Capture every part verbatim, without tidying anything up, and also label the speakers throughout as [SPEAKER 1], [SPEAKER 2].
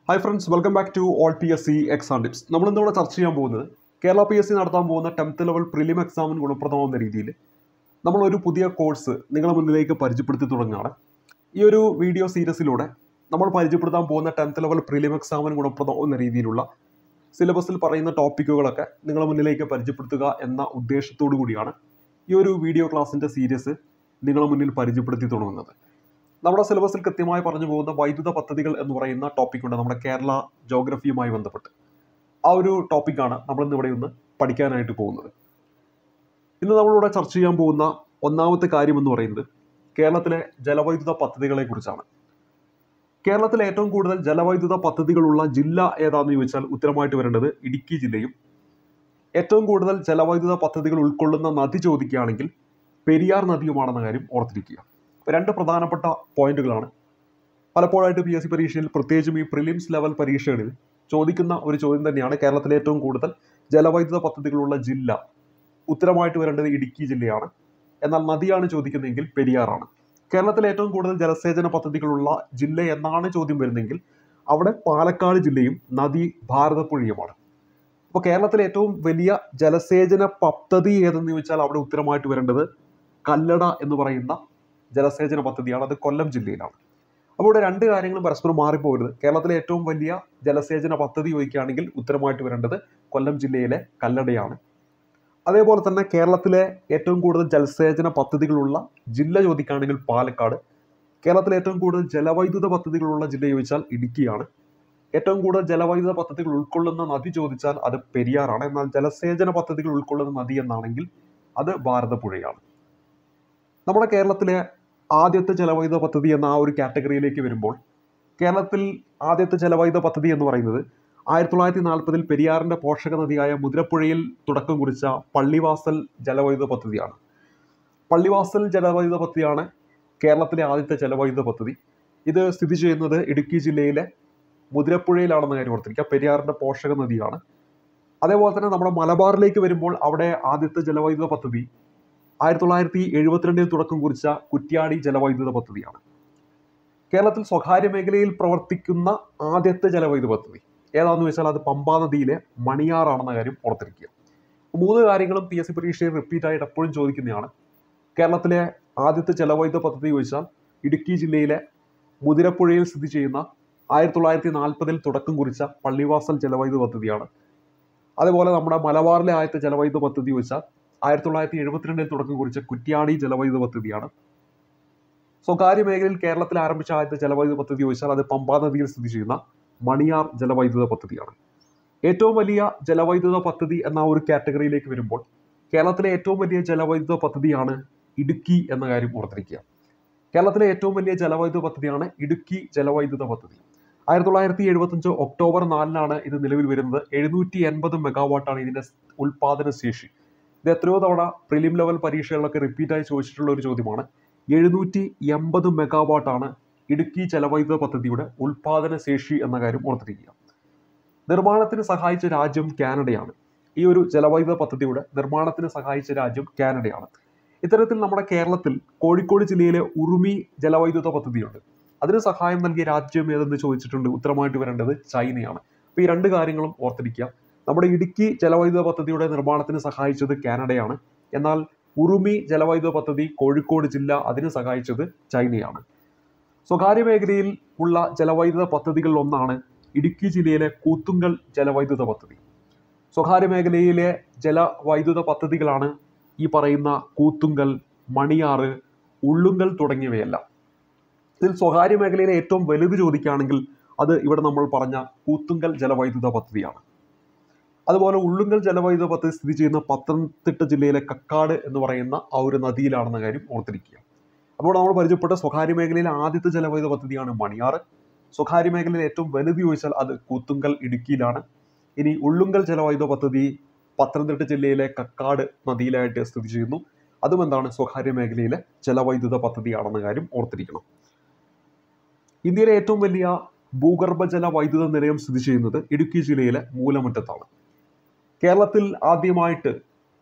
[SPEAKER 1] Hi friends, welcome back to all P S C exam tips. നമ്മൾ ഇന്നിവിടെ ചർച്ച ചെയ്യാൻ പോകുന്നത് കേരള പി എസ് സി നടത്താൻ പോകുന്ന ടെൻത്ത് ലെവൽ പ്രിലിം എക്സാമിന് ഗുണപ്രദമാവുന്ന രീതിയിൽ നമ്മളൊരു പുതിയ കോഴ്സ് നിങ്ങളുടെ മുന്നിലേക്ക് പരിചയപ്പെടുത്തി തുടങ്ങുകയാണ്. ഈ ഒരു വീഡിയോ സീരീസിലൂടെ നമ്മൾ പരിചയപ്പെടുത്താൻ പോകുന്ന ടെൻത്ത് ലെവൽ പ്രിലിം എക്സാമിന് ഗുണപ്രദമാവുന്ന രീതിയിലുള്ള സിലബസിൽ പറയുന്ന ടോപ്പിക്കുകളൊക്കെ നിങ്ങളുടെ മുന്നിലേക്ക് പരിചയപ്പെടുത്തുക എന്ന ഉദ്ദേശത്തോടു കൂടിയാണ് ഈ ഒരു വീഡിയോ ക്ലാസ്സിൻ്റെ സീരീസ് നിങ്ങളുടെ മുന്നിൽ പരിചയപ്പെടുത്തി തുടങ്ങുന്നത്. നമ്മുടെ സിലബസിൽ കൃത്യമായി പറഞ്ഞു പോകുന്ന വൈദ്യുത പദ്ധതികൾ എന്ന് പറയുന്ന ടോപ്പിക്കുണ്ട് നമ്മുടെ കേരള ജോഗ്രഫിയുമായി ബന്ധപ്പെട്ട്. ആ ഒരു ടോപ്പിക്കാണ് നമ്മളിന്ന് ഇവിടെ ഒന്ന് പഠിക്കാനായിട്ട് പോകുന്നത്. ഇന്ന് നമ്മളിവിടെ ചർച്ച ചെയ്യാൻ പോകുന്ന ഒന്നാമത്തെ കാര്യം എന്ന് പറയുന്നത് കേരളത്തിലെ ജലവൈദ്യുത പദ്ധതികളെ കുറിച്ചാണ്. കേരളത്തിലെ ഏറ്റവും കൂടുതൽ ജലവൈദ്യുത പദ്ധതികളുള്ള ജില്ല ഏതാണെന്ന് ചോദിച്ചാൽ ഉത്തരമായിട്ട് വരേണ്ടത് ഇടുക്കി ജില്ലയും. ഏറ്റവും കൂടുതൽ ജലവൈദ്യുത പദ്ധതികൾ ഉൾക്കൊള്ളുന്ന നദി ചോദിക്കുകയാണെങ്കിൽ പെരിയാർ നദിയുമാണെന്ന കാര്യം ഓർത്തിരിക്കുക. രണ്ട് പ്രധാനപ്പെട്ട പോയിന്റുകളാണ് പലപ്പോഴായിട്ട് പി എസ് സി പരീക്ഷയിൽ പ്രത്യേകിച്ചും ഈ പ്രിലിംസ് ലെവൽ പരീക്ഷകളിൽ ചോദിക്കുന്ന ഒരു ചോദ്യം തന്നെയാണ്. കേരളത്തിലെ ഏറ്റവും കൂടുതൽ ജലവൈദ്യുത പദ്ധതികളുള്ള ജില്ല ഉത്തരമായിട്ട് വരേണ്ടത് ഇടുക്കി ജില്ലയാണ്. എന്നാൽ നദിയാണ് ചോദിക്കുന്നതെങ്കിൽ പെരിയാറാണ്. കേരളത്തിലെ ഏറ്റവും കൂടുതൽ ജലസേചന പദ്ധതികളുള്ള ജില്ല എന്നാണ് ചോദ്യം വരുന്നതെങ്കിൽ അവിടെ പാലക്കാട് ജില്ലയും നദി ഭാരതപ്പുഴയുമാണ്. അപ്പോൾ കേരളത്തിലെ ഏറ്റവും വലിയ ജലസേചന പദ്ധതി ഏതെന്ന് ചോദിച്ചാൽ അവിടെ ഉത്തരമായിട്ട് വരേണ്ടത് കല്ലട എന്ന് പറയുന്ന ജലസേചന പദ്ധതിയാണ്. അത് കൊല്ലം ജില്ലയിലാണ്. അപ്പോൾ ഇവിടെ രണ്ട് കാര്യങ്ങളും പരസ്പരം മാറിപ്പോകരുത്. കേരളത്തിലെ ഏറ്റവും വലിയ ജലസേചന പദ്ധതി ചോദിക്കുകയാണെങ്കിൽ ഉത്തരമായിട്ട് വരേണ്ടത് കൊല്ലം ജില്ലയിലെ കല്ലടയാണ്. അതേപോലെ തന്നെ കേരളത്തിലെ ഏറ്റവും കൂടുതൽ ജലസേചന പദ്ധതികളുള്ള ജില്ല ചോദിക്കുകയാണെങ്കിൽ പാലക്കാട്. കേരളത്തിലെ ഏറ്റവും കൂടുതൽ ജലവൈദ്യുത പദ്ധതികളുള്ള ജില്ല ചോദിച്ചാൽ ഇടുക്കിയാണ്. ഏറ്റവും കൂടുതൽ ജലവൈദ്യുത പദ്ധതികൾ ഉൾക്കൊള്ളുന്ന നദി ചോദിച്ചാൽ അത് പെരിയാറാണ്. എന്നാൽ ജലസേചന പദ്ധതികൾ ഉൾക്കൊള്ളുന്ന നദി എന്നാണെങ്കിൽ അത് ഭാരതപ്പുഴയാണ്. നമ്മുടെ കേരളത്തിലെ ആദ്യത്തെ ജലവൈദ്യുത പദ്ധതി എന്ന ആ ഒരു കാറ്റഗറിയിലേക്ക് വരുമ്പോൾ കേരളത്തിൽ ആദ്യത്തെ ജലവൈദ്യുത പദ്ധതി എന്ന് പറയുന്നത് ആയിരത്തി തൊള്ളായിരത്തി നാൽപ്പതിൽ പെരിയാറിൻ്റെ പോഷക നദിയായ മുതിരപ്പുഴയിൽ തുടക്കം കുറിച്ച പള്ളിവാസൽ ജലവൈദ്യുത പദ്ധതിയാണ്. പള്ളിവാസൽ ജലവൈദ്യുത പദ്ധതിയാണ് കേരളത്തിലെ ആദ്യത്തെ ജലവൈദ്യുത പദ്ധതി. ഇത് സ്ഥിതി ചെയ്യുന്നത് ഇടുക്കി ജില്ലയിലെ മുതിരപ്പുഴയിലാണെന്ന കാര്യം ഓർത്തിരിക്കുക. പെരിയാറിൻ്റെ പോഷക നദിയാണ്. അതേപോലെ തന്നെ നമ്മുടെ മലബാറിലേക്ക് വരുമ്പോൾ അവിടെ ആദ്യത്തെ ജലവൈദ്യുത പദ്ധതി ആയിരത്തി തൊള്ളായിരത്തി എഴുപത്തിരണ്ടിൽ തുടക്കം കുറിച്ച കുറ്റ്യാടി ജലവൈദ്യുത പദ്ധതിയാണ്. കേരളത്തിൽ സ്വകാര്യ മേഖലയിൽ പ്രവർത്തിക്കുന്ന ആദ്യത്തെ ജലവൈദ്യുത പദ്ധതി ഏതാണെന്ന് വെച്ചാൽ അത് പമ്പാ നദിയിലെ മണിയാറാണെന്ന കാര്യം ഓർത്തിരിക്കുക. മൂന്ന് കാര്യങ്ങളും പി എസ് സി പരീക്ഷയിൽ റിപ്പീറ്റ് ആയിട്ട് എപ്പോഴും ചോദിക്കുന്നതാണ്. കേരളത്തിലെ ആദ്യത്തെ ജലവൈദ്യുത പദ്ധതി ചോദിച്ചാൽ ഇടുക്കി ജില്ലയിലെ മുതിരപ്പുഴയിൽ സ്ഥിതി ചെയ്യുന്ന ആയിരത്തി തൊള്ളായിരത്തി നാൽപ്പതിൽ തുടക്കം കുറിച്ച പള്ളിവാസൽ ജലവൈദ്യുത പദ്ധതിയാണ്. അതേപോലെ നമ്മുടെ മലബാറിലെ ആദ്യത്തെ ജലവൈദ്യുത പദ്ധതി ചോദിച്ചാൽ ആയിരത്തി തൊള്ളായിരത്തി എഴുപത്തിരണ്ടിൽ തുടക്കം കുറിച്ച കുറ്റ്യാടി ജലവൈദ്യുത പദ്ധതിയാണ്. സ്വകാര്യ മേഖലയിൽ കേരളത്തിൽ ആരംഭിച്ച ആദ്യത്തെ ജലവൈദ്യുത പദ്ധതി ചോദിച്ചാൽ അത് പമ്പാ നദിയിൽ സ്ഥിതി ചെയ്യുന്ന മണിയാർ ജലവൈദ്യുത പദ്ധതിയാണ്. ഏറ്റവും വലിയ ജലവൈദ്യുത പദ്ധതി എന്ന ഒരു കാറ്റഗറിയിലേക്ക് വരുമ്പോൾ കേരളത്തിലെ ഏറ്റവും വലിയ ജലവൈദ്യുത പദ്ധതിയാണ് ഇടുക്കി എന്ന കാര്യം ഓർത്തിരിക്കുക. കേരളത്തിലെ ഏറ്റവും വലിയ ജലവൈദ്യുത പദ്ധതിയാണ് ഇടുക്കി ജലവൈദ്യുത പദ്ധതി. ആയിരത്തി തൊള്ളായിരത്തി എഴുപത്തഞ്ച് ഒക്ടോബർ നാലിനാണ് ഇത് നിലവിൽ വരുന്നത്. എഴുന്നൂറ്റി എൺപത് മെഗാവാട്ടാണ് ഇതിന്റെ ഉൽപാദന ശേഷി. ഇത് എത്രയോ തവണ പ്രിലിം ലെവൽ പരീക്ഷകളിലൊക്കെ റിപ്പീറ്റായി ചോദിച്ചിട്ടുള്ള ഒരു ചോദ്യമാണ്. എഴുന്നൂറ്റി എൺപത് മെഗാവാട്ടാണ് ഇടുക്കി ജലവൈദ്യുത പദ്ധതിയുടെ ഉൽപാദന ശേഷി എന്ന കാര്യം ഓർത്തിരിക്കുക. നിർമ്മാണത്തിന് സഹായിച്ച രാജ്യം കാനഡയാണ്. ഈ ഒരു ജലവൈദ്യുത പദ്ധതിയുടെ നിർമ്മാണത്തിന് സഹായിച്ച രാജ്യം കാനഡയാണ്. ഇത്തരത്തിൽ നമ്മുടെ കേരളത്തിൽ കോഴിക്കോട് ജില്ലയിലെ ഉറുമി ജലവൈദ്യുത പദ്ധതിയുണ്ട്. അതിന് സഹായം നൽകിയ രാജ്യം ഏതെന്ന് ചോദിച്ചിട്ടുണ്ട്. ഉത്തരമായിട്ട് വരേണ്ടത് ചൈനയാണ്. അപ്പോൾ ഈ രണ്ട് കാര്യങ്ങളും ഓർത്തിരിക്കുക. നമ്മുടെ ഇടുക്കി ജലവൈദ്യുത പദ്ധതിയുടെ നിർമ്മാണത്തിന് സഹായിച്ചത് കാനഡയാണ്. എന്നാൽ ഉറുമി ജലവൈദ്യുത പദ്ധതി കോഴിക്കോട് ജില്ല അതിന് സഹായിച്ചത് ചൈനയാണ്. സ്വകാര്യ മേഖലയിൽ ഉള്ള ജലവൈദ്യുത പദ്ധതികളിൽ ഒന്നാണ് ഇടുക്കി ജില്ലയിലെ കൂത്തുങ്കൽ ജലവൈദ്യുത പദ്ധതി. സ്വകാര്യ മേഖലയിലെ ജലവൈദ്യുത പദ്ധതികളാണ് ഈ പറയുന്ന കൂത്തുങ്കൽ, മണിയാറ്, ഉള്ളുങ്കൽ തുടങ്ങിയവയെല്ലാം. ഇതിൽ സ്വകാര്യ മേഖലയിലെ ഏറ്റവും വലുത് ചോദിക്കുകയാണെങ്കിൽ അത് ഇവിടെ നമ്മൾ പറഞ്ഞ കൂത്തുങ്കൽ ജലവൈദ്യുത പദ്ധതിയാണ്. അതുപോലെ ഉള്ളുങ്കൽ ജലവൈദ്യുത പദ്ധതി സ്ഥിതി ചെയ്യുന്ന പത്തനംതിട്ട ജില്ലയിലെ കക്കാട് എന്ന് പറയുന്ന ആ ഒരു നദിയിലാണെന്ന കാര്യം ഓർത്തിരിക്കുക. അപ്പോൾ നമ്മൾ പരിചയപ്പെട്ട സ്വകാര്യ മേഖലയിലെ ആദ്യത്തെ ജലവൈദ്യുത പദ്ധതിയാണ് മണിയാറ്. സ്വകാര്യ മേഖലയിൽ ഏറ്റവും വലുത് ചോദിച്ചാൽ അത് കൂത്തുങ്കൽ ഇടുക്കിയിലാണ്. ഇനി ഉള്ളുങ്കൽ ജലവൈദ്യുത പദ്ധതി പത്തനംതിട്ട ജില്ലയിലെ കക്കാട് നദിയിലായിട്ട് സ്ഥിതി ചെയ്യുന്നു. അതും എന്താണ് സ്വകാര്യ മേഖലയിലെ ജലവൈദ്യുത പദ്ധതിയാണെന്ന കാര്യം ഓർത്തിരിക്കണം. ഇന്ത്യയിലെ ഏറ്റവും വലിയ ഭൂഗർഭജല വൈദ്യുത നിലയം സ്ഥിതി ചെയ്യുന്നത് ഇടുക്കി ജില്ലയിലെ മൂലമറ്റത്താണ്. കേരളത്തിൽ ആദ്യമായിട്ട്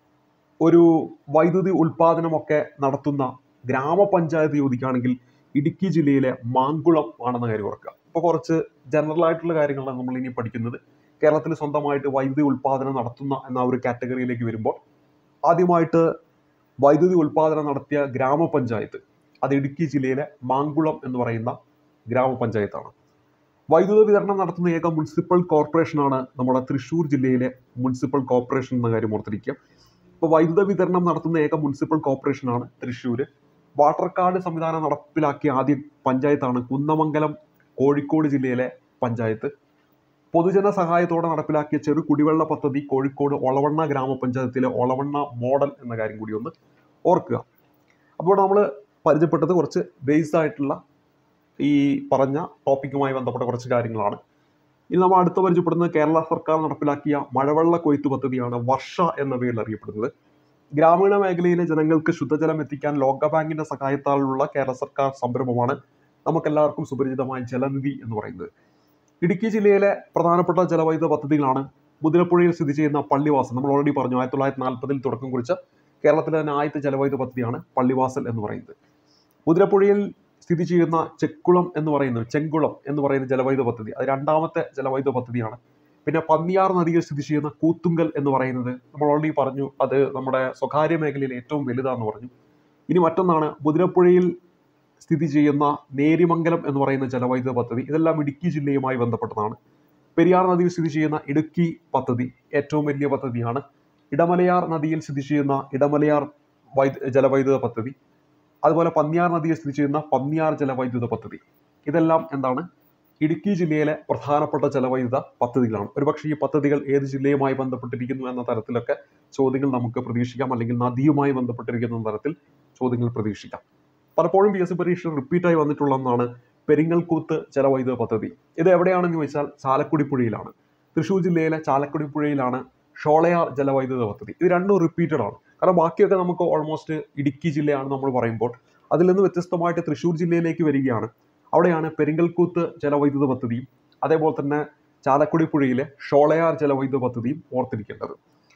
[SPEAKER 1] ഒരു വൈദ്യുതി ഉൽപാദനമൊക്കെ നടത്തുന്ന ഗ്രാമപഞ്ചായത്ത് ചോദിക്കുകയാണെങ്കിൽ ഇടുക്കി ജില്ലയിലെ മാങ്കുളം ആണെന്ന കാര്യം ഓർക്കുക. ഇപ്പോൾ കുറച്ച് ജനറൽ ആയിട്ടുള്ള കാര്യങ്ങളാണ് നമ്മൾ ഇനി പഠിക്കുന്നത്. കേരളത്തിൽ സ്വന്തമായിട്ട് വൈദ്യുതി ഉൽപ്പാദനം നടത്തുന്ന എന്ന ഒരു കാറ്റഗറിയിലേക്ക് വരുമ്പോൾ ആദ്യമായിട്ട് വൈദ്യുതി ഉൽപ്പാദനം നടത്തിയ ഗ്രാമപഞ്ചായത്ത് അത് ഇടുക്കി ജില്ലയിലെ മാങ്കുളം എന്ന് പറയുന്ന ഗ്രാമപഞ്ചായത്താണ്. വൈദ്യുത വിതരണം നടത്തുന്ന ഏക മുനിസിപ്പൽ കോർപ്പറേഷനാണ് നമ്മുടെ തൃശ്ശൂർ ജില്ലയിലെ മുനിസിപ്പൽ കോർപ്പറേഷൻ എന്ന കാര്യം ഓർത്തിരിക്കുക. ഇപ്പോൾ വൈദ്യുത വിതരണം നടത്തുന്ന ഏക മുനിസിപ്പൽ കോർപ്പറേഷനാണ് തൃശ്ശൂർ. വാട്ടർ കാർഡ് സംവിധാനം നടപ്പിലാക്കിയ ആദ്യ പഞ്ചായത്താണ് കുന്നമംഗലം, കോഴിക്കോട് ജില്ലയിലെ പഞ്ചായത്ത്. പൊതുജന സഹായത്തോടെ നടപ്പിലാക്കിയ ചെറു കുടിവെള്ള പദ്ധതി കോഴിക്കോട് ഒളവണ്ണ ഗ്രാമപഞ്ചായത്തിലെ ഒളവണ്ണ മോഡൽ എന്ന കാര്യം കൂടി ഒന്ന് ഓർക്കുക. അപ്പോൾ നമ്മൾ പരിചയപ്പെട്ടത് കുറച്ച് ബേസ് ആയിട്ടുള്ള ഈ പറഞ്ഞ ടോപ്പിക്കുമായി ബന്ധപ്പെട്ട കുറച്ച് കാര്യങ്ങളാണ്. ഇനി നമ്മൾ അടുത്ത പരിചയപ്പെടുന്നത് കേരള സർക്കാർ നടപ്പിലാക്കിയ മഴവെള്ള കൊയ്ത്ത് പദ്ധതിയാണ് വർഷ എന്ന പേരിൽ അറിയപ്പെടുന്നത്. ഗ്രാമീണ മേഖലയിലെ ജനങ്ങൾക്ക് ശുദ്ധജലം എത്തിക്കാൻ ലോകബാങ്കിന്റെ സഹായത്താലുള്ള കേരള സർക്കാർ സംരംഭമാണ് നമുക്കെല്ലാവർക്കും സുപരിചിതമായ ജലനിധി എന്ന് പറയുന്നത്. ഇടുക്കി ജില്ലയിലെ പ്രധാനപ്പെട്ട ജലവൈദ്യുത പദ്ധതികളാണ് മുതിരപ്പുഴയിൽ സ്ഥിതി ചെയ്യുന്ന പള്ളിവാസൽ. നമ്മൾ ഓൾറെഡി പറഞ്ഞു, ആയിരത്തി തൊള്ളായിരത്തി നാൽപ്പതിൽ തുടക്കം കുറിച്ച കേരളത്തിലെ തന്നെ ആദ്യത്തെ ജലവൈദ്യുത പദ്ധതിയാണ് പള്ളിവാസൽ എന്ന് പറയുന്നത്. മുതിരപ്പുഴയിൽ സ്ഥിതി ചെയ്യുന്ന ചെക്കുളം എന്ന് പറയുന്നത് ചെങ്കുളം എന്ന് പറയുന്ന ജലവൈദ്യുത പദ്ധതി അത് രണ്ടാമത്തെ ജലവൈദ്യുത പദ്ധതിയാണ്. പിന്നെ പന്നിയാർ നദിയിൽ സ്ഥിതി ചെയ്യുന്ന കൂത്തുങ്കൽ എന്ന് പറയുന്നത് നമ്മൾ ഓൾറെഡി പറഞ്ഞു, അത് നമ്മുടെ സ്വകാര്യ മേഖലയിൽ ഏറ്റവും വലുതാണെന്ന് പറഞ്ഞു. ഇനി മറ്റൊന്നാണ് മുതിരപ്പുഴയിൽ സ്ഥിതി ചെയ്യുന്ന നേരിമംഗലം എന്ന് പറയുന്ന ജലവൈദ്യുത പദ്ധതി. ഇതെല്ലാം ഇടുക്കി ജില്ലയുമായി ബന്ധപ്പെട്ടതാണ്. പെരിയാർ നദിയിൽ സ്ഥിതി ചെയ്യുന്ന ഇടുക്കി പദ്ധതി ഏറ്റവും വലിയ പദ്ധതിയാണ്. ഇടമലയാർ നദിയിൽ സ്ഥിതി ചെയ്യുന്ന ഇടമലയാർ വൈദ്യു ജലവൈദ്യുത പദ്ധതി, അതുപോലെ പന്നിയാർ നദിയിൽ സ്ഥിതി ചെയ്യുന്ന പന്നിയാർ ജലവൈദ്യുത പദ്ധതി. ഇതെല്ലാം എന്താണ് ഇടുക്കി ജില്ലയിലെ പ്രധാനപ്പെട്ട ജലവൈദ്യുത പദ്ധതികളാണ്. ഒരുപക്ഷെ ഈ പദ്ധതികൾ ഏത് ജില്ലയുമായി ബന്ധപ്പെട്ടിരിക്കുന്നു എന്ന തരത്തിലൊക്കെ ചോദ്യങ്ങൾ നമുക്ക് പ്രതീക്ഷിക്കാം, അല്ലെങ്കിൽ നദിയുമായി ബന്ധപ്പെട്ടിരിക്കുന്ന തരത്തിൽ ചോദ്യങ്ങൾ പ്രതീക്ഷിക്കാം. പലപ്പോഴും പി എസ് സി പരീക്ഷ റിപ്പീറ്റായി വന്നിട്ടുള്ള ഒന്നാണ് പെരിങ്ങൽകൂത്ത് ജലവൈദ്യുത പദ്ധതി. ഇത് എവിടെയാണെന്ന് ചോദിച്ചാൽ ചാലക്കുടി പുഴയിലാണ്. തൃശ്ശൂർ ജില്ലയിലെ ചാലക്കുടി പുഴയിലാണ് ഷോളയാർ ജലവൈദ്യുത പദ്ധതി. ഇത് രണ്ടും റിപ്പീറ്റഡ് ആണ്. കാരണം ബാക്കിയൊക്കെ നമുക്ക് ഓൾമോസ്റ്റ് ഇടുക്കി ജില്ലയാണ് നമ്മൾ പറയുമ്പോൾ, അതിൽ നിന്ന് വ്യത്യസ്തമായിട്ട് തൃശ്ശൂർ ജില്ലയിലേക്ക് വരികയാണ്. അവിടെയാണ് പെരിങ്ങൽകൂത്ത് ജലവൈദ്യുത പദ്ധതിയും അതേപോലെ തന്നെ ചാലക്കുടി പുഴയിലെ ഷോളയാർ ജലവൈദ്യുത പദ്ധതിയും ഓർത്തിരിക്കേണ്ടത്.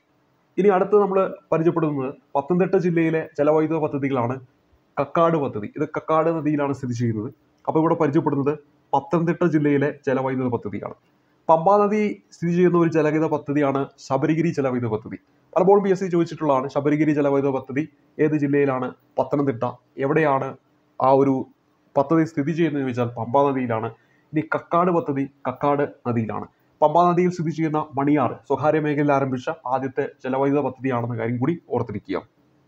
[SPEAKER 1] ഇനി അടുത്ത് നമ്മൾ പരിചയപ്പെടുന്നത് പത്തനംതിട്ട ജില്ലയിലെ ജലവൈദ്യുത പദ്ധതികളാണ്. കക്കാട് പദ്ധതി, ഇത് കക്കാട് നദിയിലാണ് സ്ഥിതി ചെയ്യുന്നത്. അപ്പോൾ ഇവിടെ പരിചയപ്പെടുന്നത് പത്തനംതിട്ട ജില്ലയിലെ ജലവൈദ്യുത പദ്ധതിയാണ്. പമ്പാ നദി സ്ഥിതി ചെയ്യുന്ന ഒരു ജലവൈദ്യുത പദ്ധതിയാണ് ശബരിഗിരി ജലവൈദ്യുത പദ്ധതി. പലപ്പോഴും പി എസ് സി ചോദിച്ചിട്ടുള്ളതാണ് ശബരിഗിരി ജലവൈദ്യുത പദ്ധതി ഏത് ജില്ലയിലാണ്? പത്തനംതിട്ട. എവിടെയാണ് ആ ഒരു പദ്ധതി സ്ഥിതി ചെയ്യുന്നത് ചോദിച്ചാൽ പമ്പാ നദിയിലാണ്. ഇനി കക്കാട് പദ്ധതി കക്കാട് നദിയിലാണ്. പമ്പാ നദിയിൽ സ്ഥിതി ചെയ്യുന്ന മണിയാർ സ്വകാര്യ മേഖലയിൽ ആരംഭിച്ച ആദ്യത്തെ ജലവൈദ്യുത പദ്ധതിയാണെന്ന കാര്യം കൂടി ഓർത്തിരിക്കുക.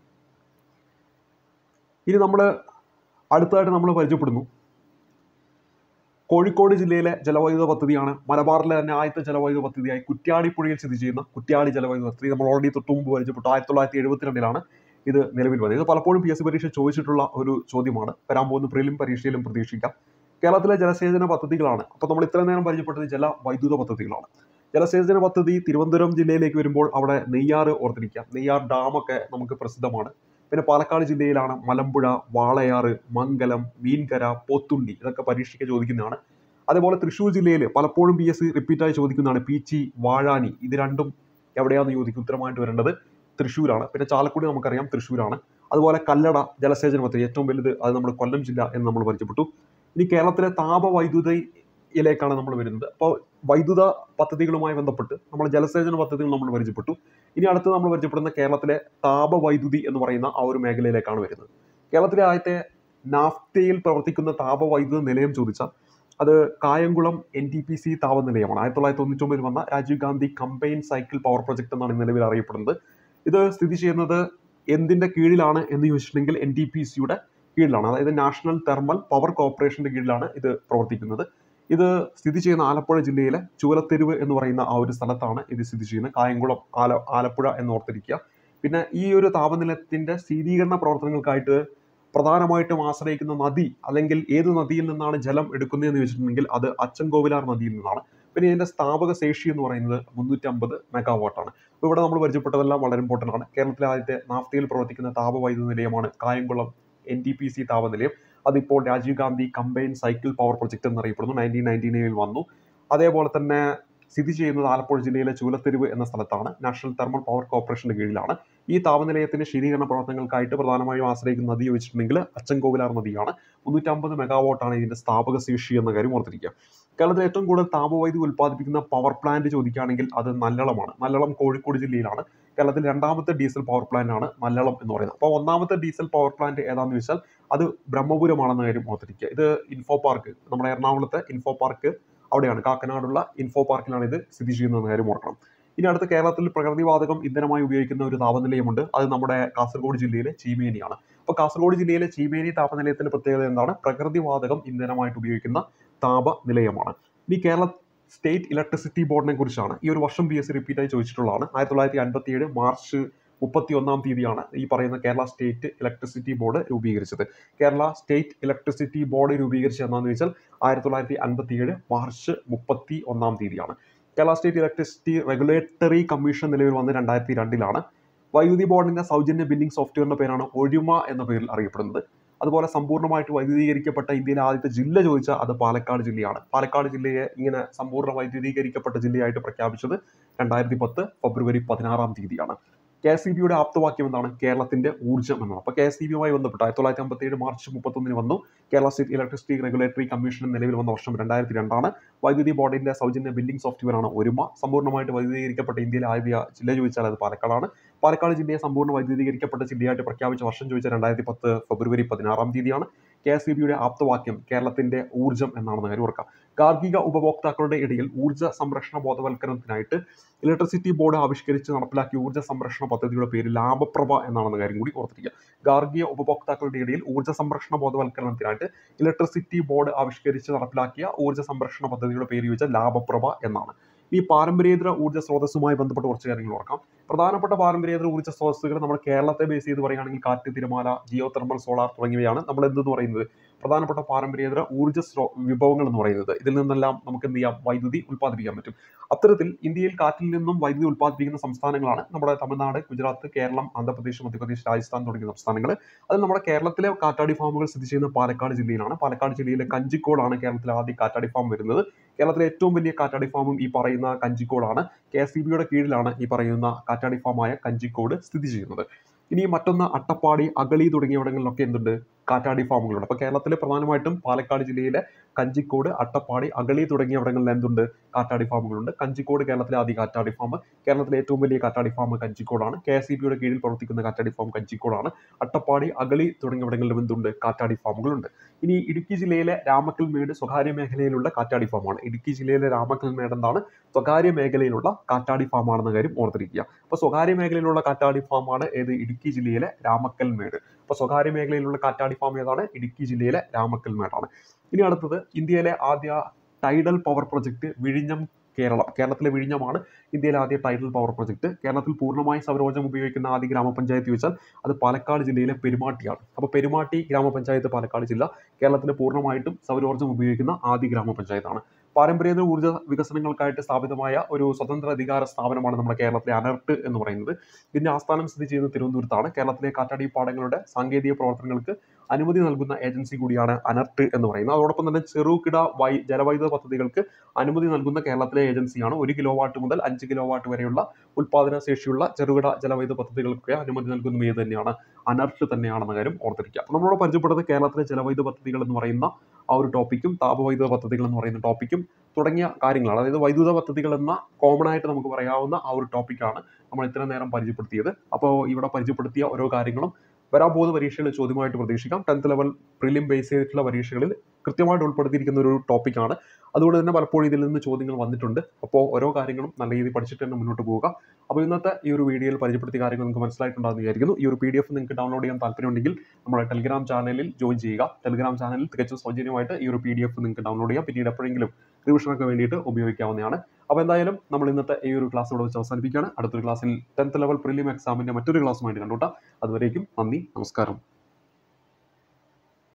[SPEAKER 1] ഇനി നമ്മൾ അടുത്തതായിട്ട് നമ്മൾ പരിചയപ്പെടുന്നു കോഴിക്കോട് ജില്ലയിലെ ജലവൈദ്യുത പദ്ധതിയാണ്. മലബാറിലെ തന്നെ ആദ്യത്തെ ജലവൈദ്യുത പദ്ധതിയായി കുറ്റ്യാടിപ്പുഴയിൽ സ്ഥിതി ചെയ്യുന്ന കുറ്റ്യാടി ജലവൈദ്യുത പദ്ധതി നമ്മൾ ഓൾറെഡി തൊട്ട് മുമ്പ് പരിചയപ്പെട്ടു. ആയിരത്തി തൊള്ളായിരത്തി എഴുപത്തിരണ്ടിലാണ് ഇത് നിലവിൽ വന്നത്. ഇത് പലപ്പോഴും പി എസ് സി പരീക്ഷ ചോദിച്ചിട്ടുള്ള ഒരു ചോദ്യമാണ്. വരാൻ പോകുന്ന പ്രിലിം പരീക്ഷയിലും പ്രതീക്ഷിക്കാം. കേരളത്തിലെ ജലസേചന പദ്ധതികളാണ്. അപ്പോൾ നമ്മൾ ഇത്ര നേരം പരിചയപ്പെട്ടത് ജലവൈദ്യുത പദ്ധതികളാണ്. ജലസേചന പദ്ധതി തിരുവനന്തപുരം ജില്ലയിലേക്ക് വരുമ്പോൾ അവിടെ നെയ്യാർ ഓർത്തിരിക്കാം. നെയ്യാർ ഡാമൊക്കെ നമുക്ക് പ്രസിദ്ധമാണ്. പിന്നെ പാലക്കാട് ജില്ലയിലാണ് മലമ്പുഴ, വാളയാറ്, മംഗലം, മീൻകര, പോത്തുണ്ടി. ഇതൊക്കെ പരീക്ഷയ്ക്ക് ചോദിക്കുന്നതാണ്. അതേപോലെ തൃശ്ശൂർ ജില്ലയിൽ പലപ്പോഴും പി എസ് സി റിപ്പീറ്റായി ചോദിക്കുന്നതാണ് പീച്ചി, വാഴാനി. ഇത് രണ്ടും എവിടെയാണെന്ന് ചോദിക്കും. ഉത്തരമായിട്ട് വരേണ്ടത് തൃശ്ശൂരാണ്. പിന്നെ ചാലക്കുടി നമുക്കറിയാം തൃശ്ശൂരാണ്. അതുപോലെ കല്ലട ജലസേചന പദ്ധതി ഏറ്റവും വലുത്, അത് നമ്മൾ കൊല്ലം ജില്ല എന്ന് നമ്മൾ പരിചയപ്പെട്ടു. ഇനി കേരളത്തിലെ താപവൈദ്യുതിയിലേക്കാണ് നമ്മൾ വരുന്നത്. അപ്പോൾ വൈദ്യുത പദ്ധതികളുമായി ബന്ധപ്പെട്ട് നമ്മൾ ജലസേചന പദ്ധതികൾ നമ്മൾ പരിചയപ്പെട്ടു. ഇനി അടുത്ത് നമ്മൾ പരിചയപ്പെടുന്ന കേരളത്തിലെ താപവൈദ്യുതി എന്ന് പറയുന്ന ആ ഒരു മേഖലയിലേക്കാണ് വരുന്നത്. കേരളത്തിലെ ആദ്യത്തെ നാഫ്തയിൽ പ്രവർത്തിക്കുന്ന താപവൈദ്യുത നിലയം ചോദിച്ചാൽ അത് Kayamkulam N T P C താപനിലയമാണ്. ആയിരത്തി തൊള്ളായിരത്തി തൊണ്ണൂറ്റൊമ്പതിൽ വന്ന Rajiv Gandhi combine cycle power project എന്നാണ് നിലവിൽ അറിയപ്പെടുന്നത്. ഇത് സ്ഥിതി ചെയ്യുന്നത് എന്തിൻ്റെ കീഴിലാണ് എന്ന് ചോദിച്ചിട്ടുണ്ടെങ്കിൽ എൻ ടി പി സിയുടെ കീഴിലാണ്. അതായത് നാഷണൽ തെർമൽ പവർ കോർപ്പറേഷന്റെ കീഴിലാണ് ഇത് പ്രവർത്തിക്കുന്നത്. ഇത് സ്ഥിതി ചെയ്യുന്ന ആലപ്പുഴ ജില്ലയിലെ ചൂലത്തെരുവ് എന്ന് പറയുന്ന ആ ഒരു സ്ഥലത്താണ് ഇത് സ്ഥിതി ചെയ്യുന്നത്. കായംകുളം ആല ആലപ്പുഴ എന്ന് ഓർത്തിരിക്കുക. പിന്നെ ഈ ഒരു താപനിലയത്തിന്റെ ശീതീകരണ പ്രവർത്തനങ്ങൾക്കായിട്ട് പ്രധാനമായിട്ടും ആശ്രയിക്കുന്ന നദി, അല്ലെങ്കിൽ ഏത് നദിയിൽ നിന്നാണ് ജലം എടുക്കുന്നതെന്ന് വെച്ചിട്ടുണ്ടെങ്കിൽ അത് അച്ചൻകോവിലാർ നദിയിൽ നിന്നാണ്. പിന്നെ ഇതിന്റെ സ്ഥാപക ശേഷി എന്ന് പറയുന്നത് മുന്നൂറ്റി അമ്പത് മെഗാവാട്ടാണ്. അപ്പോൾ ഇവിടെ നമ്മൾ പരിചയപ്പെട്ടതെല്ലാം വളരെ ഇമ്പോർട്ടൻ്റ് ആണ്. കേരളത്തിലെ ആദ്യത്തെ നാഫ്തയിൽ പ്രവർത്തിക്കുന്ന താപവൈദ്യുത നിലയമാണ് Kayamkulam N T P C താപനിലയം. അതിപ്പോൾ Rajiv Gandhi combine cycle power project എന്നറിയപ്പെടുന്നു. നയൻറ്റീൻ നയൻറ്റി നയനിൽ വന്നു. അതേപോലെ തന്നെ സ്ഥിതി ചെയ്യുന്നത് ആലപ്പുഴ ജില്ലയിലെ ചൂലത്തെരുവ് എന്ന സ്ഥലത്താണ്. നാഷണൽ തെർമൽ പവർ കോർപ്പറേഷന്റെ കീഴിലാണ്. ഈ താപനിലയത്തിന്റെ ശീതീകരണ പ്രവർത്തനങ്ങൾക്കായിട്ട് പ്രധാനമായും ആശ്രയിക്കുന്ന നദി ചോദിച്ചിട്ടുണ്ടെങ്കിൽ അച്ചൻകോവിലാർ നദിയാണ്. മുന്നൂറ്റമ്പത് മെഗാവാട്ടാണ് ഇതിന്റെ സ്ഥാപക ശേഷി എന്ന കാര്യം ഓർത്തിരിക്കുക. കേരളത്തിൽ ഏറ്റവും കൂടുതൽ താപവൈദ്യുതി ഉൽപ്പാദിപ്പിക്കുന്ന പവർ പ്ലാന്റ് ചോദിക്കുകയാണെങ്കിൽ അത് നല്ലളമാണ്. നല്ലളം കോഴിക്കോട് ജില്ലയിലാണ്. കേരളത്തിൽ രണ്ടാമത്തെ ഡീസൽ പവർ പ്ലാന്റ് ആണ് നല്ലളം എന്ന് പറയുന്നത്. അപ്പോൾ ഒന്നാമത്തെ ഡീസൽ പവർ പ്ലാന്റ് ഏതാണെന്ന് ചോദിച്ചാൽ അത് ബ്രഹ്മപുരമാണെന്ന കാര്യം ഓർത്തിരിക്കുക. ഇത് ഇൻഫോ പാർക്ക്, നമ്മുടെ എറണാകുളത്തെ ഇൻഫോ പാർക്ക് അവിടെയാണ്, കാക്കനാടുള്ള ഇൻഫോ പാർക്കിലാണ് ഇത് സ്ഥിതി ചെയ്യുന്നതെന്ന കാര്യം ഓർക്കണം. ഇനി അടുത്ത കേരളത്തിൽ പ്രകൃതിവാതകം ഇന്ധനമായി ഉപയോഗിക്കുന്ന ഒരു താപനിലയമുണ്ട്. അത് നമ്മുടെ കാസർഗോഡ് ജില്ലയിലെ ചീമേനിയാണ്. അപ്പോൾ കാസർഗോഡ് ജില്ലയിലെ ചീമേനി താപനിലയത്തിന്റെ പ്രത്യേകത എന്താണ്? പ്രകൃതിവാതകം ഇന്ധനമായിട്ട് ഉപയോഗിക്കുന്ന താപനിലയമാണ്. ഇനി കേരള സ്റ്റേറ്റ് ഇലക്ട്രിസിറ്റി ബോർഡിനെ കുറിച്ചാണ്. ഈ ഒരു വർഷം പി എസ് സി റിപ്പീറ്റായി ചോദിച്ചിട്ടുള്ളതാണ്. ആയിരത്തി തൊള്ളായിരത്തി അൻപത്തി ഏഴ് മാർച്ച് മുപ്പത്തി ഒന്നാം തീയതിയാണ് ഈ പറയുന്ന കേരള സ്റ്റേറ്റ് ഇലക്ട്രിസിറ്റി ബോർഡ് രൂപീകരിച്ചത്. കേരള സ്റ്റേറ്റ് ഇലക്ട്രിസിറ്റി ബോർഡ് രൂപീകരിച്ചത് എന്താണെന്ന് വെച്ചാൽ ആയിരത്തി തൊള്ളായിരത്തി അൻപത്തി ഏഴ് മാർച്ച് മുപ്പത്തി ഒന്നാം തീയതിയാണ്. Kerala state electricity regulatory commission നിലവിൽ വന്ന് രണ്ടായിരത്തി രണ്ടിലാണ്. വൈദ്യുതി ബോർഡിന്റെ സൗജന്യ ബില്ലിംഗ് സോഫ്റ്റ്വെയറിന്റെ പേരാണ് ഒഴിമ എന്ന പേരിൽ അറിയപ്പെടുന്നത്. അതുപോലെ സമ്പൂർണ്ണമായിട്ട് വൈദ്യുതീകരിക്കപ്പെട്ട ഇന്ത്യയിലെ ആദ്യത്തെ ജില്ല ചോദിച്ചാൽ അത് പാലക്കാട് ജില്ലയാണ്. പാലക്കാട് ജില്ലയെ ഇങ്ങനെ സമ്പൂർണ്ണ വൈദ്യുതീകരിക്കപ്പെട്ട ജില്ലയായിട്ട് പ്രഖ്യാപിച്ചത് രണ്ടായിരത്തി പത്ത് ഫെബ്രുവരി പതിനാറാം തീയതിയാണ്. കെ എസ് ഇ ബിയുടെ ആപ്തവാക്യം എന്താണ്? കേരളത്തിന്റെ ഊർജ്ജം എന്നാണ്. അപ്പോൾ കെ എസ് ഇ ബിയുമായി ബന്ധപ്പെട്ട് ആയിരത്തി തൊള്ളായിരത്തി അമ്പത്തി ഏഴ് മാർച്ച് മുപ്പത്തൊന്നിന് വന്നു. Kerala state electricity regulatory commission നിലവിൽ വന്ന വർഷം രണ്ടായിരത്തി രണ്ടാണ്. വൈദ്യുതി ബോർഡിന്റെ സൗജന്യ ബില്ലിംഗ് സോഫ്റ്റ്വെയർ ആണ് ഒരുമ. സമ്പൂർണ്ണമായിട്ട് വൈദ്യുതീകരിക്കപ്പെട്ട ഇന്ത്യയിലെ ആദ്യ ജില്ല ചോദിച്ചാൽ അത് പാലക്കാടാണ്. പാലക്കാട് ജില്ലയെ സമ്പൂർണ്ണ വൈദ്യുതീകരിക്കപ്പെട്ട ജില്ലയായിട്ട് പ്രഖ്യാപിച്ച വർഷം ചോദിച്ചാൽ രണ്ടായിരത്തി പത്ത് ഫെബ്രുവരി പതിനാറാം തീയതിയാണ്. കെ എസ് ഇ ബിയുടെ ആപ്തവാക്യം കേരളത്തിന്റെ ഊർജ്ജം എന്നാണെന്ന് കാര്യം ഓർക്കാം. ഗാർഹിക ഉപഭോക്താക്കളുടെ ഇടയിൽ ഊർജ്ജ സംരക്ഷണ ബോധവൽക്കരണത്തിനായിട്ട് ഇലക്ട്രിസിറ്റി ബോർഡ് ആവിഷ്കരിച്ച് നടപ്പിലാക്കിയ ഊർജ്ജ സംരക്ഷണ പദ്ധതിയുടെ പേര് ലാഭപ്രഭ എന്നാണെന്ന കാര്യം കൂടി ഓർത്തിരിക്കുക. ഗാർഹിക ഉപഭോക്താക്കളുടെ ഇടയിൽ ഊർജ്ജ സംരക്ഷണ ബോധവൽക്കരണത്തിനായിട്ട് ഇലക്ട്രിസിറ്റി ബോർഡ് ആവിഷ്കരിച്ച് നടപ്പിലാക്കിയ ഊർജ്ജ സംരക്ഷണ പദ്ധതിയുടെ പേര് ചോദിച്ചാൽ ലാഭപ്രഭ എന്നാണ്. ഈ പാരമ്പര്യേതര ഊർജ്ജ സ്രോതസ്സുമായി ബന്ധപ്പെട്ട് കുറച്ച് കാര്യങ്ങൾ ഓർക്കാം. പ്രധാനപ്പെട്ട പാരമ്പര്യേതര ഊർജ്ജ സ്രോതസ്സുകൾ നമ്മുടെ കേരളത്തെ ബേസ് ചെയ്ത് പറയുകയാണെങ്കിൽ കാറ്റ്, തിരമാല, ജിയോ തെർമൽ, സോളാർ തുടങ്ങിയവയാണ് നമ്മൾ എന്തെന്ന് പറയുന്നത് പ്രധാനപ്പെട്ട പാരമ്പര്യേതര ഊർജ്ജ സ്രോ വിഭവങ്ങൾ എന്ന് പറയുന്നത്. ഇതിൽ നിന്നെല്ലാം നമുക്ക് എന്ത് ചെയ്യാം? വൈദ്യുതി ഉൽപ്പാദിപ്പിക്കാൻ പറ്റും. അത്തരത്തിൽ ഇന്ത്യയിൽ കാറ്റിൽ നിന്നും വൈദ്യുതി ഉൽപ്പാദിപ്പിക്കുന്ന സംസ്ഥാനങ്ങളാണ് നമ്മുടെ തമിഴ്നാട്, ഗുജറാത്ത്, കേരളം, ആന്ധ്രാപ്രദേശ്, മധ്യപ്രദേശ്, രാജസ്ഥാൻ തുടങ്ങിയ സംസ്ഥാനങ്ങൾ. അതിൽ നമ്മുടെ കേരളത്തിലെ കാറ്റാടി ഫാമുകൾ സ്ഥിതി ചെയ്യുന്ന പാലക്കാട് ജില്ലയിലാണ്. പാലക്കാട് ജില്ലയിലെ കഞ്ചിക്കോടാണ് കേരളത്തിലെ ആദ്യ കാറ്റാടി ഫാം വരുന്നത്. കേരളത്തിലെ ഏറ്റവും വലിയ കാറ്റാടി ഫാമും ഈ പറയുന്ന കഞ്ചിക്കോടാണ്. കെ എസ് ഇ ബിയുടെ കീഴിലാണ് ഈ പറയുന്ന കാറ്റാടി ഫാമായ കഞ്ചിക്കോട് സ്ഥിതി ചെയ്യുന്നത്. ഇനി മറ്റൊന്ന് അട്ടപ്പാടി, അഗളി തുടങ്ങിയവിടങ്ങളിലൊക്കെ എന്തുണ്ട്? കാറ്റാടി ഫാമുകളുണ്ട്. അപ്പോൾ കേരളത്തിൽ പ്രധാനമായിട്ടും പാലക്കാട് ജില്ലയിലെ കഞ്ചിക്കോട്, അട്ടപ്പാടി, അഗളി തുടങ്ങിയവിടങ്ങളിൽ എന്തുണ്ട്? കാറ്റാടി ഫാമുകളുണ്ട്. കഞ്ചിക്കോട് കേരളത്തിലെ ആദ്യ കാറ്റാടി ഫാം. കേരളത്തിലെ ഏറ്റവും വലിയ കാറ്റാടി ഫാം കഞ്ചിക്കോടാണ്. കെ എസ് ഇ ബിയുടെ കീഴിൽ പ്രവർത്തിക്കുന്ന കാറ്റാടി ഫാം കഞ്ചിക്കോടാണ്. അട്ടപ്പാടി, അഗളി തുടങ്ങിയവിടങ്ങളിലും എന്തുണ്ട്? കാറ്റാടി ഫാമുകളുണ്ട്. ഇനി ഇടുക്കി ജില്ലയിലെ രാമക്കൽമേട് സ്വകാര്യ മേഖലയിലുള്ള കാറ്റാടി ഫാമാണ്. ഇടുക്കി ജില്ലയിലെ രാമക്കൽമേട് എന്താണ്? സ്വകാര്യ മേഖലയിലുള്ള കാറ്റാടി ഫാമാണെന്ന കാര്യം ഓർത്തിരിക്കുക. അപ്പോൾ സ്വകാര്യ മേഖലയിലുള്ള കാറ്റാടി ഫാമാണ് ഏത്? ഇടുക്കി ജില്ലയിലെ രാമക്കൽമേട്. അപ്പോൾ സ്വകാര്യ മേഖലയിലുള്ള കാറ്റാടി ഫാം ഏതാണ്? ഇടുക്കി ജില്ലയിലെ രാമക്കൽമേടാണ്. ഇനി അടുത്തത് ഇന്ത്യയിലെ ആദ്യ ടൈഡൽ പവർ പ്രൊജക്ട് വിഴിഞ്ഞം കേരളം. കേരളത്തിലെ വിഴിഞ്ഞമാണ് ഇന്ത്യയിലെ ആദ്യ ടൈഡൽ പവർ പ്രൊജക്ട്. കേരളത്തിൽ പൂർണ്ണമായി സൗരോർജ്ജം ഉപയോഗിക്കുന്ന ആദ്യ ഗ്രാമപഞ്ചായത്ത് ചോദിച്ചാൽ അത് പാലക്കാട് ജില്ലയിലെ പെരുമാട്ടിയാണ്. അപ്പോൾ പെരുമാട്ടി ഗ്രാമപഞ്ചായത്ത് പാലക്കാട് ജില്ല കേരളത്തിൽ പൂർണ്ണമായിട്ടും സൗരോർജ്ജം ഉപയോഗിക്കുന്ന ആദ്യ ഗ്രാമപഞ്ചായത്താണ്. പാരമ്പര്യേതര ഊർജ്ജ വികസനങ്ങൾക്കായിട്ട് സ്ഥാപിതമായ ഒരു സ്വതന്ത്ര അധികാര സ്ഥാപനമാണ് നമ്മുടെ കേരളത്തിലെ അനർട്ട് എന്ന് പറയുന്നത്. ഇതിന്റെ ആസ്ഥാനം സ്ഥിതി ചെയ്യുന്നത് തിരുവനന്തപുരത്താണ്. കേരളത്തിലെ കാറ്റാടി പാടങ്ങളുടെ സാങ്കേതിക പ്രവർത്തനങ്ങൾക്ക് അനുമതി നൽകുന്ന ഏജൻസി കൂടിയാണ് അനർട്ട് എന്ന് പറയുന്നത്. അതോടൊപ്പം തന്നെ ചെറുകിട വൈ ജലവൈദ്യുത പദ്ധതികൾക്ക് അനുമതി നൽകുന്ന കേരളത്തിലെ ഏജൻസിയാണ്. ഒരു കിലോ വാട്ട് മുതൽ അഞ്ച് കിലോ വാട്ട് വരെയുള്ള ഉൽപ്പാദന ശേഷിയുള്ള ചെറുകിട ജലവൈദ്യുത പദ്ധതികൾക്ക് അനുമതി നൽകുന്ന ഏത് തന്നെയാണ്? അനർട്ട് തന്നെയാണെന്ന കാര്യം ഓർത്തിരിക്കുക. അപ്പോൾ നമ്മളോട് പരിചയപ്പെടുന്നത് കേരളത്തിലെ ജലവൈദ്യുത പദ്ധതികൾ എന്ന് പറയുന്ന ആ ഒരു ടോപ്പിക്കും താപവൈദ്യുത പദ്ധതികൾ എന്ന് പറയുന്ന ടോപ്പിക്കും തുടങ്ങിയ കാര്യങ്ങളാണ്. അതായത് വൈദ്യുത പദ്ധതികൾ എന്ന കോമൺ ആയിട്ട് നമുക്ക് പറയാവുന്ന ആ ഒരു ടോപ്പിക്കാണ് നമ്മൾ ഇത്രയും നേരം പരിചയപ്പെടുത്തിയത്. അപ്പോൾ ഇവിടെ പരിചയപ്പെടുത്തിയ ഓരോ കാര്യങ്ങളും വരാൻ പോകുന്ന പരീക്ഷകളിൽ ചോദ്യമായിട്ട് പ്രതീക്ഷിക്കാം. ടെൻത്ത് ലെവൽ പ്രിലിം ബേസ് ചെയ്തിട്ടുള്ള പരീക്ഷകളിൽ കൃത്യമായിട്ട് ഉൾപ്പെടുത്തിയിരിക്കുന്ന ഒരു ടോപ്പിക്കാണ്. അതുകൊണ്ട് തന്നെ പലപ്പോഴും ഇതിൽ നിന്ന് ചോദ്യങ്ങൾ വന്നിട്ടുണ്ട്. അപ്പോൾ ഓരോ കാര്യങ്ങളും നല്ല രീതിയിൽ പഠിച്ചിട്ട് തന്നെ മുന്നോട്ട് പോവുക. അപ്പോൾ ഇന്നത്തെ ഈ ഒരു വീഡിയോയിൽ പരിചയപ്പെടുത്തിയ കാര്യങ്ങൾ നിങ്ങൾക്ക് മനസ്സിലായിട്ടുണ്ടാകുന്ന വിചാരിക്കുന്നു. ഈ ഒരു പി ഡി എഫ് നിങ്ങൾക്ക് ഡൗൺലോഡ് ചെയ്യാൻ താല്പര്യമുണ്ടെങ്കിൽ നമ്മുടെ ടെലിഗ്രാം ചാനലിൽ ജോയിൻ ചെയ്യുക. ടെലിഗ്രാം ചാനലിൽ തികച്ചും സൗജന്യമായിട്ട് ഈ ഒരു പി ഡി എഫ് നിങ്ങൾക്ക് ഡൗൺലോഡ് ചെയ്യാം. പിന്നീട് എപ്പോഴെങ്കിലും റിവിഷനൊക്കെ വേണ്ടിയിട്ട് ഉപയോഗിക്കാവുന്നതാണ്. അപ്പോൾ എന്തായാലും നമ്മൾ ഇന്നത്തെ ഈ ഒരു ക്ലാസ് ഇവിടെ വെച്ച് അവസാനിപ്പിക്കുകയാണ്. അടുത്തൊരു ക്ലാസ്സിൽ ടെൻത്ത് ലെവൽ പ്രിലിം എക്സാമിൻ്റെ മറ്റൊരു ക്ലാസ്സുമായിട്ട് കണ്ടുമുട്ടാം. അതുവരേക്കും നന്ദി, നമസ്കാരം.